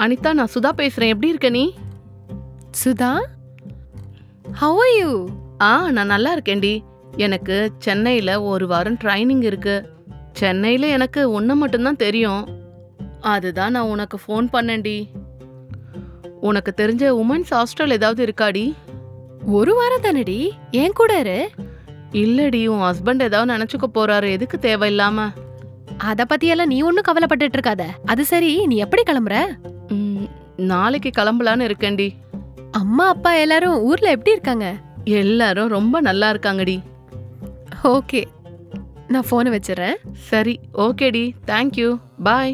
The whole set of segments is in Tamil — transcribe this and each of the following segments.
அனிதா, நான் சுதா பேசுறேன். எப்படி இருக்க நீ? Sudha, how are you? நான் நல்லா இருக்கேன்டி. எனக்கு சென்னையில ஒரு வாரம் ட்ரைனிங் இருக்கு. சென்னையில எனக்கு ஒன்று மட்டும்தான் தெரியும். அதுதான் நான் உனக்கு ஃபோன் பண்ணேன்டி. உனக்கு தெரிஞ்ச உமன்ஸ் ஹாஸ்டல் ஏதாவது இருக்காடி? ஒரு வாரம் தானடி, ஏன் கூட இரு. இல்லடி, உன் ஹஸ்பண்ட் ஏதாவது நினைச்சுக்க போறாரு. எதுக்கு தேவையில்லாம? அத பத்தியெல்லாம் நீ ஒன்னும் கவலைப்பட்டுட்டு இருக்காத. அது சரி, நீ எப்படி கிளம்புற? நாளைக்கு கிளம்பலான்னு இருக்கேன்டி. அம்மா அப்பா எல்லாரும் ஊர்ல எப்படி இருக்காங்க? எல்லாரும் ரொம்ப நல்லா இருக்காங்கடி. ஓகே, நான் போனை வச்சிடறேன். சரி, ஓகேடி. Thank you, bye.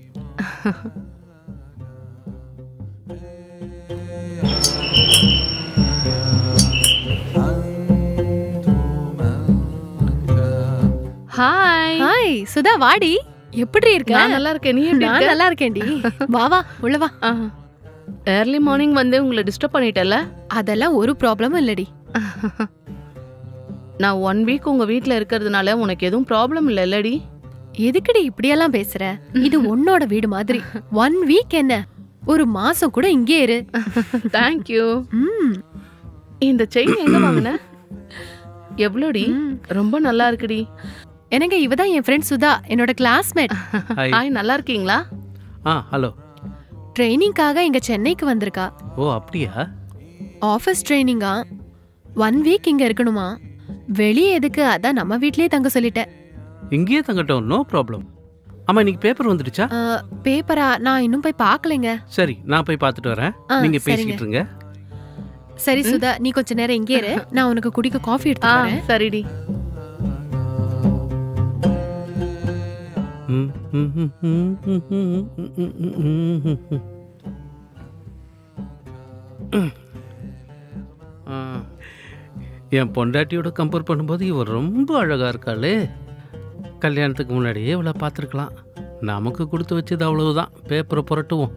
Hi. Hi Sudha, வாடி. எப்படி இருக்க? நான் நல்லா இருக்கேன். நீ எப்படி நான் இருக்க? நல்லா இருக்கேன்டி. வா வா, உள்ள வா. ஏர்லி மார்னிங் வந்து உங்களை டிஸ்டர்ப் பண்ணிட்டல? அதெல்லாம் ஒரு ப்ராப்ளமும் இல்லடி. நான் 1 வீக் உங்க வீட்ல இருக்கிறதுனால உனக்கு எதுவும் ப்ராப்ளம் இல்லடி? எதுக்குடி இப்படியெல்லாம் பேசுற? இது உன்னோட வீடு மாதிரி. 1 வீக் என்ன, ஒரு மாசம் கூட இங்கே இரு. தேங்க்யூ. இந்த செயின் எங்க வாங்குன? எவ்வளோடி? ரொம்ப நல்லா இருக்குடி. எனக்கு இவதான் என் ஃப்ரெண்ட் சுதா, என்னோட கிளாஸ்மேட். ஹாய், நல்லா இருக்கீங்களா? ஹலோ. ட்ரைனிங்காக இங்க சென்னைக்கு வந்திருக்கா. ஓ அப்படியா? ஆஃபீஸ் ட்ரைனிங்கா, 1 வீக் இங்க இருக்கணுமா. வெளியே எதுக்கு, அதான் நம்ம வீட்லயே தங்க சொல்லிட்டேன். இங்கேயே தங்கட்டும், நோ ப்ராப்ளம். ஆமா, இன்னைக்கு பேப்பர் வந்துடுச்சா? பேப்பரா? நான் இன்னும் போய் பார்க்கலைங்க. சரி, நான் போய் பார்த்துட்டு வரேன். நீங்க பேசிட்டு இருங்க. சரி சுதா, நீ கொஞ்ச நேரம் இங்கே இரு, நான் உனக்கு குடிக்க காஃபி எடுத்து வரேன். சரிடி. என் பொண்டாட்டியோட கம்பேர் பண்ணும்போது இவ ரொம்ப அழகா இருக்காளே. கல்யாணத்துக்கு முன்னாடியே இவளை பார்த்துருக்கலாம். நமக்கு கொடுத்து வச்சது அவ்வளவுதான். பேப்பரை புரட்டுவோம்.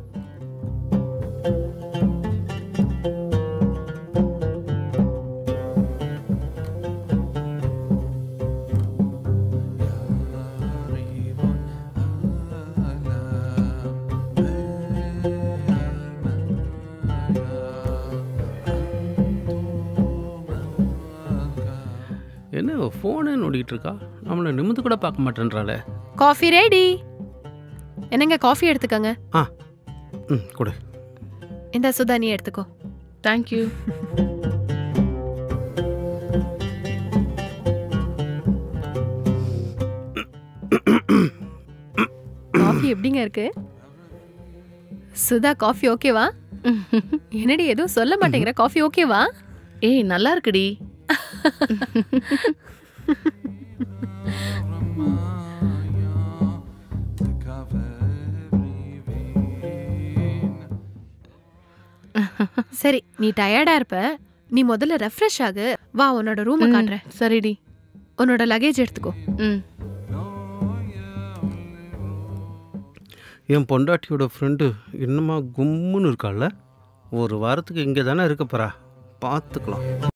என்ன ஃபோனே நோண்டிகிட்டு இருக்கா? நம்மளை நிமிந்து கூட பார்க்க மாட்டேன்றாளே. Coffee ready. என்னங்க, காஃபி எடுத்துக்கங்க. கொடு. இந்த சுதா, நீ எடுத்துக்கோ. தேங்க்யூ. காஃபி எப்படிங்க இருக்கு? சுதா, காஃபி ஓகேவா? என்னடி எதுவும் சொல்ல மாட்டேங்கிற? காஃபி ஓகேவா? ஏய், நல்லா இருக்குடி. சரி, நீ டயர்டா இருப்ப, நீ முதல்ல ரெஃப்ரெஷ் ஆகு. வா, உன்னோட ரூமை காட்டுறேன். சரிடி. உன்னோட லக்கேஜ் எடுத்துக்கோ. என் பொண்டாட்டியோட ஃப்ரெண்டு இன்னுமா கும்முன்னு இருக்காள்ல. ஒரு வாரத்துக்கு இங்கே தானே இருக்க போறா. பார்த்துக்கலாம்.